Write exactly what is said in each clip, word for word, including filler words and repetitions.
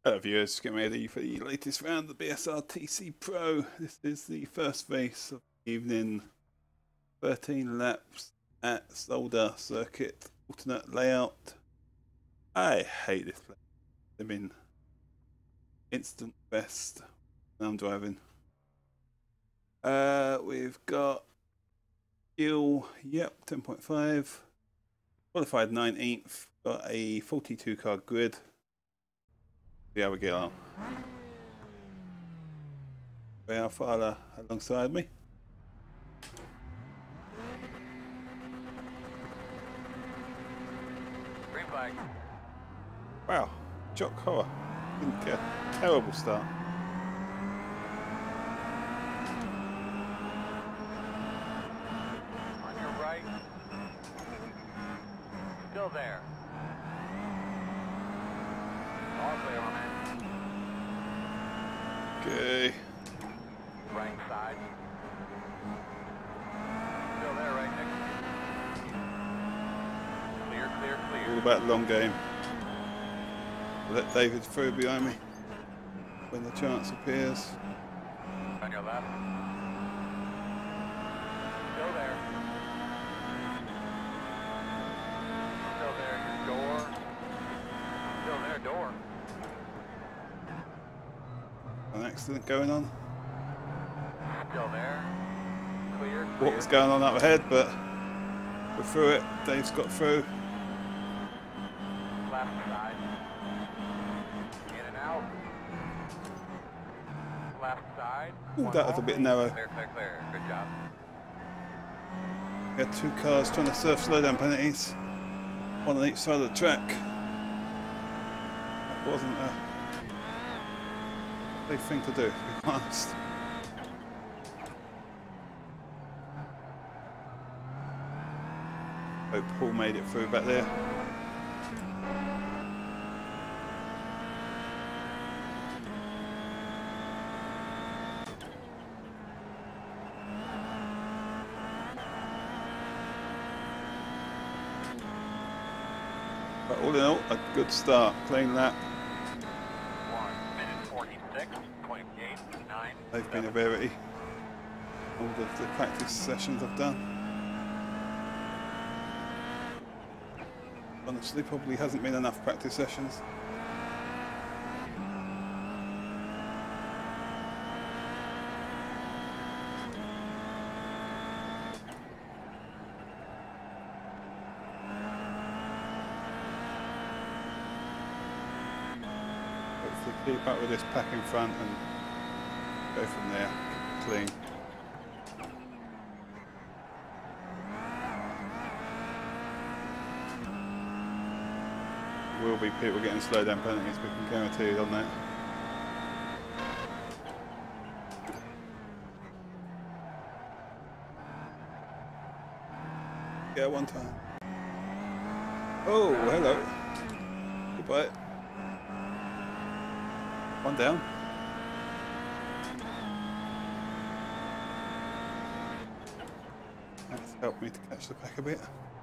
Hello viewers, getting ready for the latest round of the B S R T C Pro. This is the first race of the evening. thirteen laps at Zolder Circuit, alternate layout. I hate this place. I'm in instant best when I'm driving. Uh, we've got Gill, yep, ten point five. Qualified nineteenth, got a forty-two car grid. See how we get on. Alfala alongside me. Green flag. Wow, Jock Horror. Didn't get a terrible start. On your right. Still there. All clear on it. Okay. Right side. Still there, right next to you. Clear, clear, clear. All about the long game. Let David through behind me when the chance appears. On your left. Still there. Still there, your door. Still there, door. An accident going on. Still there. Clear, clear. What was going on up ahead, but we're through it. Dave's got through. Left side. In and out. Left side. Ooh, One that was a bit narrow. Clear, clear, clear. Good job. We had two cars trying to surf slowdown penalties, one on each side of the track. That wasn't a big thing to do, to be honest. Hope Paul made it through back there. But all in all, a good start. Clean lap. One minute forty-six point eight nine. They've been a rarity. All of the practice sessions I've done. Honestly, probably hasn't been enough practice sessions. Hopefully keep up with this pack in front and go from there. Clean. Will be people getting slow down penalties, we can guarantee it on that. Yeah, one time. Oh, hello. Goodbye. One down. That's helped me to catch the pack a bit.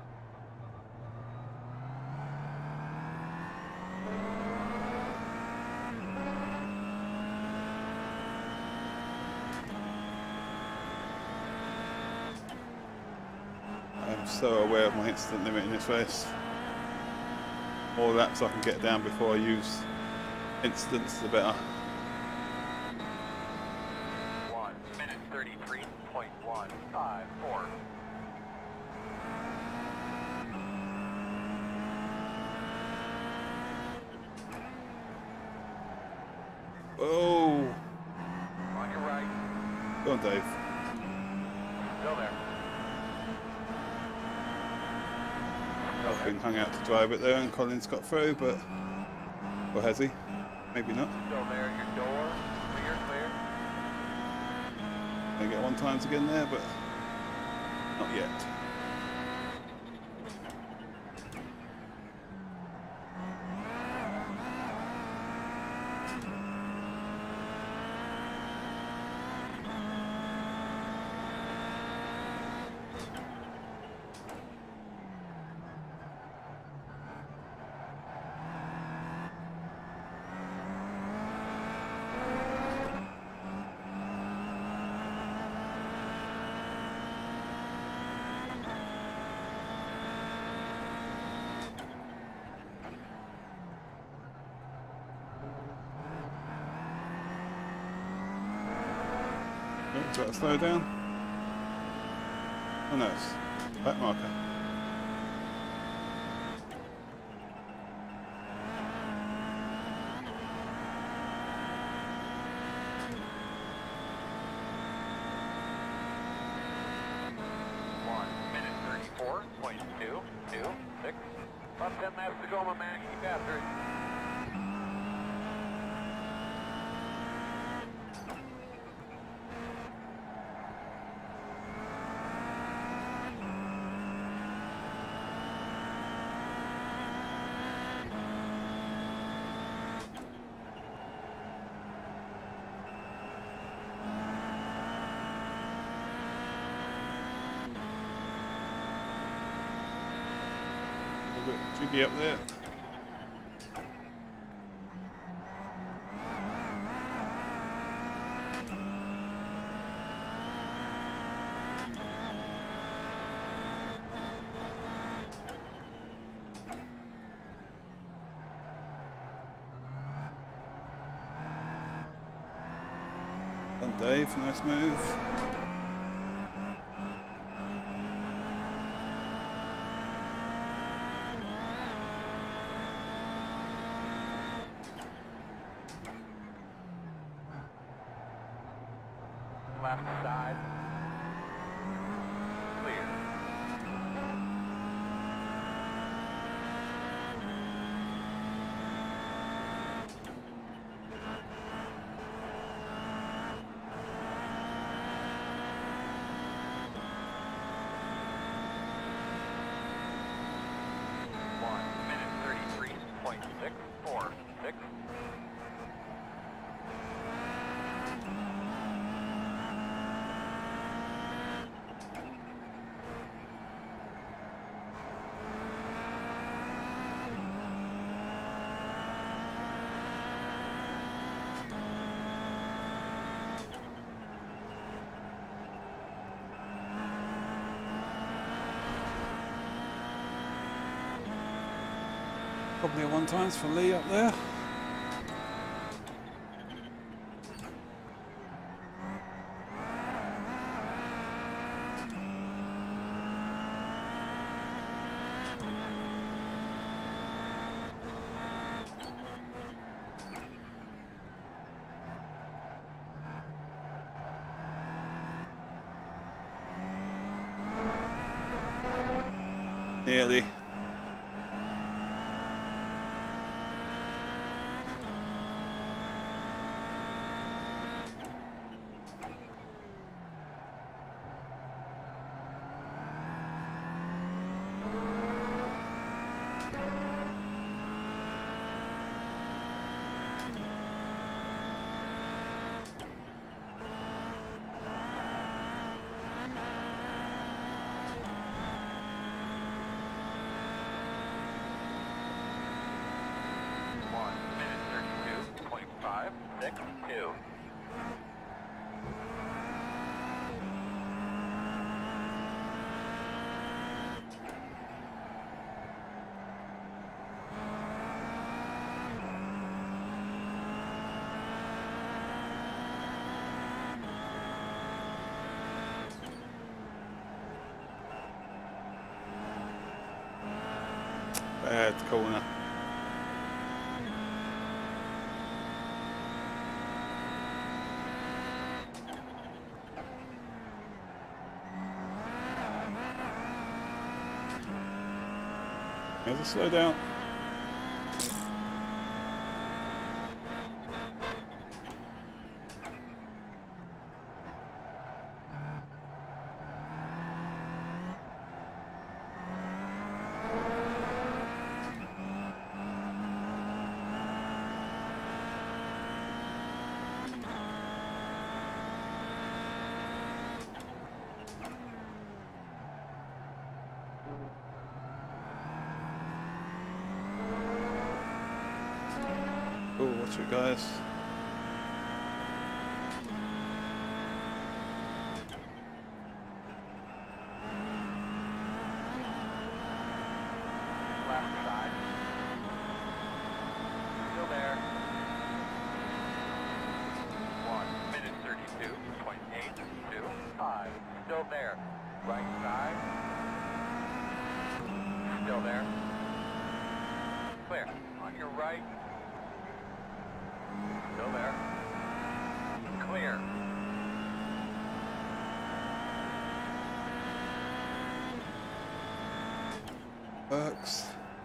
I'm so aware of my instant limit in this race. More laps I can get down before I use instants, the better. One minute thirty-three point one five four. Oh! On your right. Go on, Dave. Still there. I've been hung out to dry a bit there and Colin's got through, but... Or has he? Maybe not. Still there, your door. Clear, clear. They get one times again there, but not yet. Is that a slow down? Oh no, it's back marker. One minute thirty-four point two two six. About ten laps to go, my man. Keep after it. Should be up there. Done, Dave. Nice move. Left side. Clear. One minute thirty-three point six four six. Probably a one times for Lee up there. Nearly. Six, two. Bad corner. There's a slow down. Oh, watch it, guys. Left side. Still there. One minute thirty-two point eight. right. Still there. Clear. Works.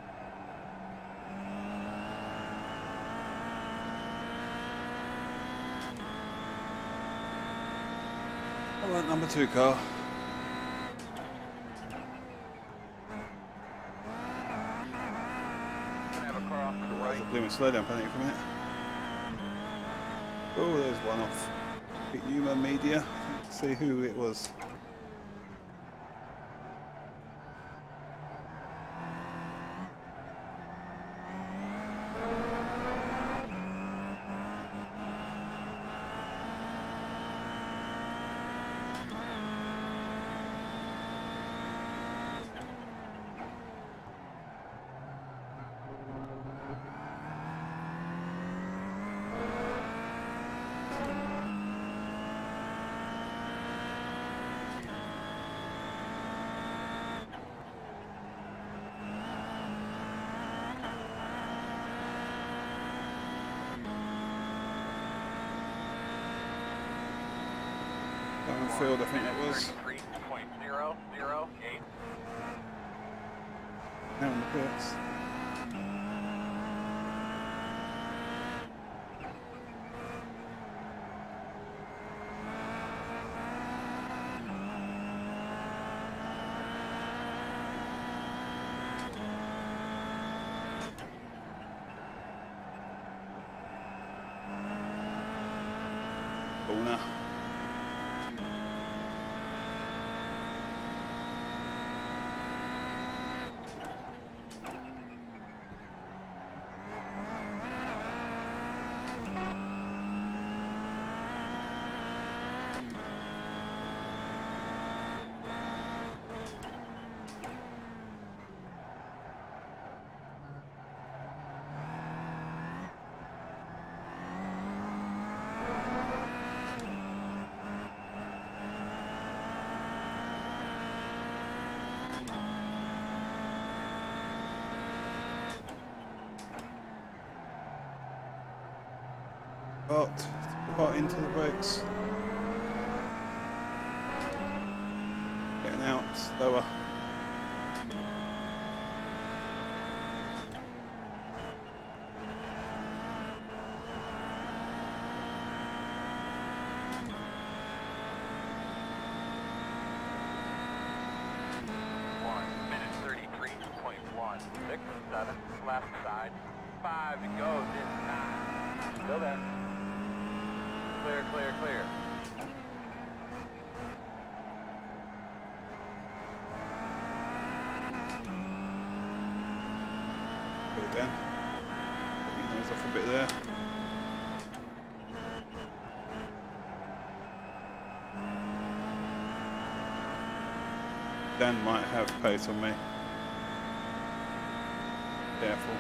I want number two car. Have a car off to the There's right. a blooming slow down penalty for a minute. Oh, there's one off. Yuma Media. Let's see who it was. Field, I think it was. thirty-three point zero zero eight. Now on the pits. Corner. Got got into the brakes. Getting out slower. One minute thirty-three point one six seven. Left side. Five. It goes in nine. Still there. Clear, clear, clear. Put it down. Put your nose off a bit there. Dan might have pace on me. Careful.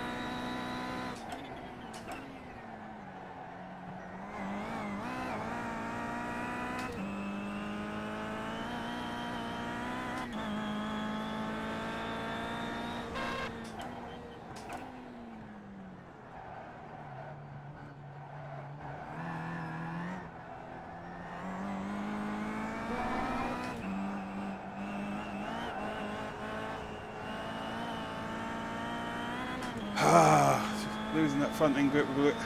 Ah, losing that front end grip a bit.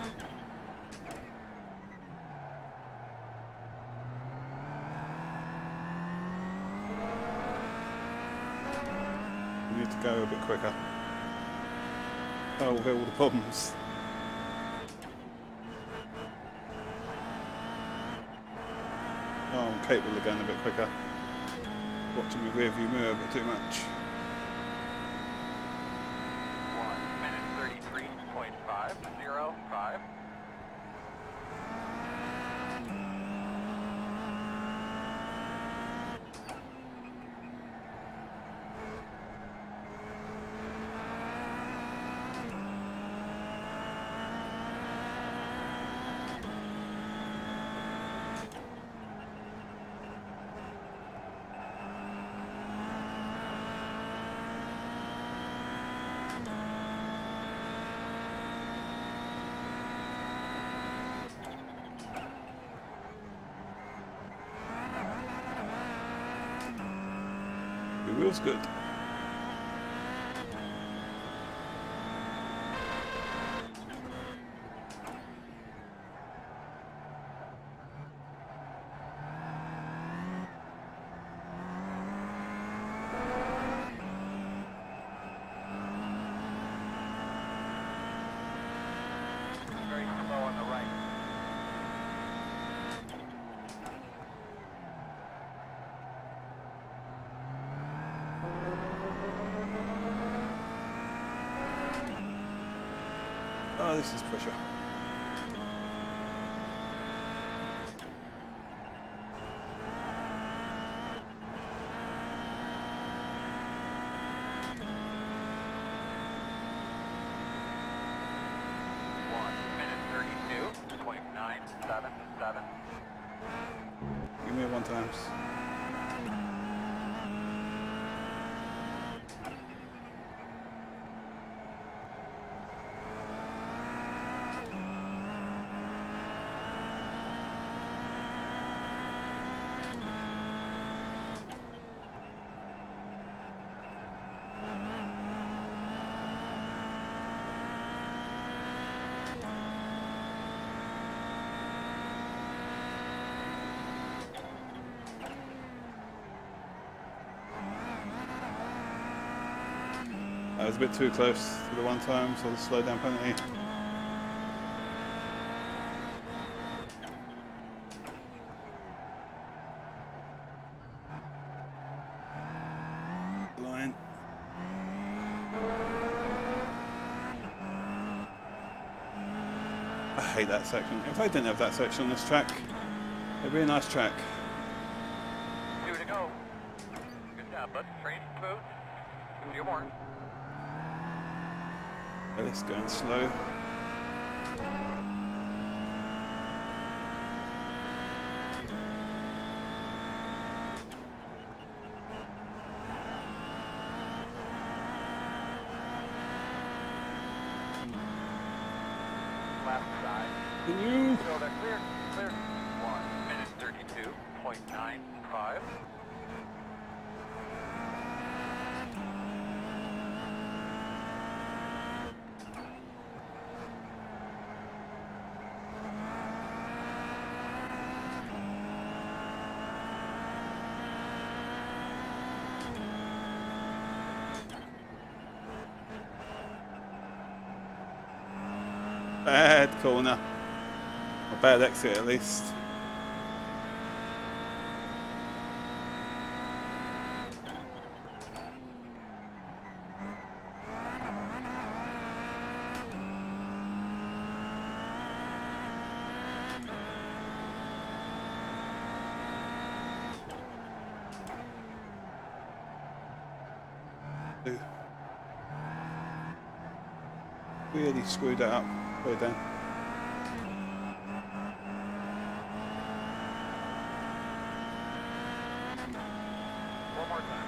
We need to go a bit quicker. Solve all the problems. Oh, I'm capable of going a bit quicker. Watching my rear view mirror a bit too much. One minute thirty-three point five zero five. Feels good. Very slow on the right. Oh, this is pressure. One minute thirty-two point nine seven seven. Give me a one times. I was a bit too close to the one time, so the slow down penalty. Line. I hate that section. If I didn't have that section on this track, it'd be a nice track. Two to go. Good job, bud. Train food. A few more. Ellis going slow. Left side. Can you? So they're clear. Clear. One minute thirty-two point nine five. Bad corner. Or bad exit at least. Really screwed that up. Put it down. One more time.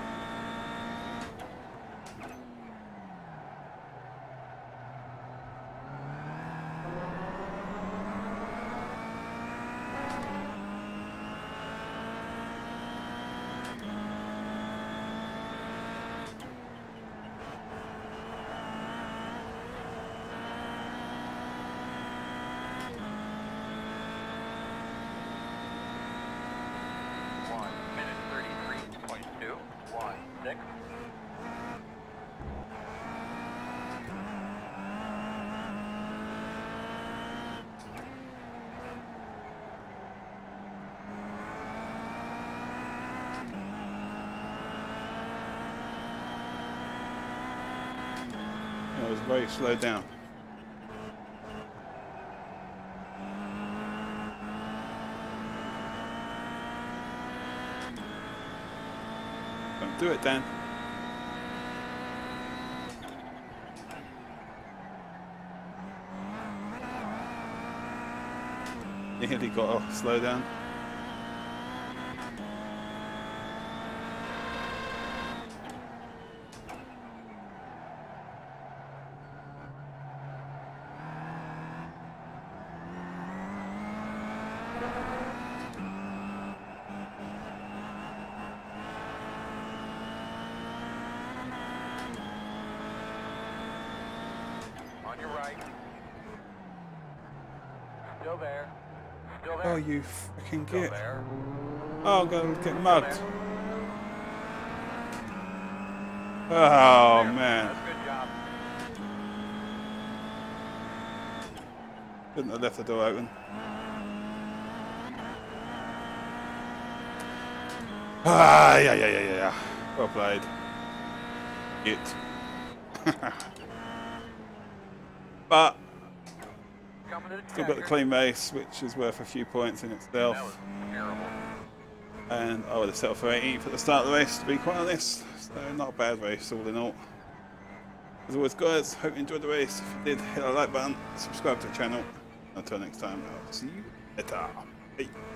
One minute thirty-three point two one six. It was very slowed down. Don't do it, Dan. Nearly got a slow down. right. Still there. Still there. Oh, you freaking Still git. there. Oh, I'm going to get Still mugged. there. Oh, There. man. That's a good job. Couldn't have left the door open. Ah, yeah, yeah, yeah, yeah, yeah. Well played. It. But Coming to the still got the checker. clean race, which is worth a few points in That itself. was terrible. And I would have settled for eighteenth at the start of the race, to be quite honest. So not a bad race, all in all. As always, guys, hope you enjoyed the race. If you did, hit the like button, subscribe to the channel. Until next time, I'll see you later. Bye.